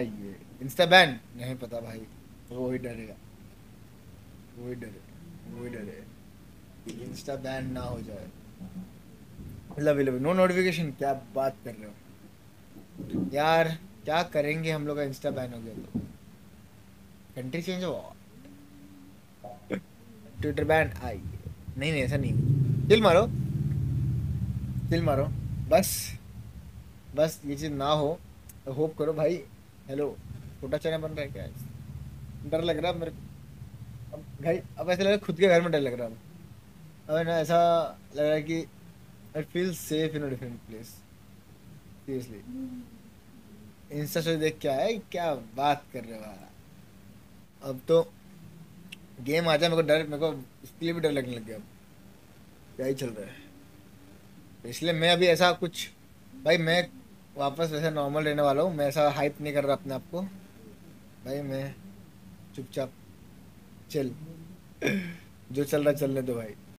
ये Insta ban नहीं पता भाई। वो ही डरेगा, वही डरे, वही डरे इंस्टा बैन ना हो जाए। लव लव नो नोटिफिकेशन, क्या बात कर रहे हो यार। क्या करेंगे हम लोग का इंस्टा बैन हो गया तो? कंट्री चेंज हो, ट्विटर बैन आई। नहीं नहीं ऐसा नहीं, चिल मारो, चिल मारो बस। बस ये चीज ना हो तो होप करो भाई। हेलो, छोटा चैनल बन रहा है क्या? डर लग रहा है मेरे को। अब घर, अब ऐसा लग रहा है खुद के घर में डर लग रहा है। अब ना ऐसा लग रहा है कि I feel safe in a different place. Seriously, Insta से देख क्या है, क्या बात कर रहे हो यार। अब तो गेम आ जाए मेरे को डर, मेरे को इसके लिए भी डर लगने लग गया अब। क्या ही चल रहा है। तो इसलिए मैं अभी ऐसा कुछ, भाई मैं वापस वैसे नॉर्मल रहने वाला हूँ। मैं ऐसा हाइप नहीं कर रहा अपने आप को। भाई मैं चुपचाप, चिल जो चल रहा है चलने दो भाई।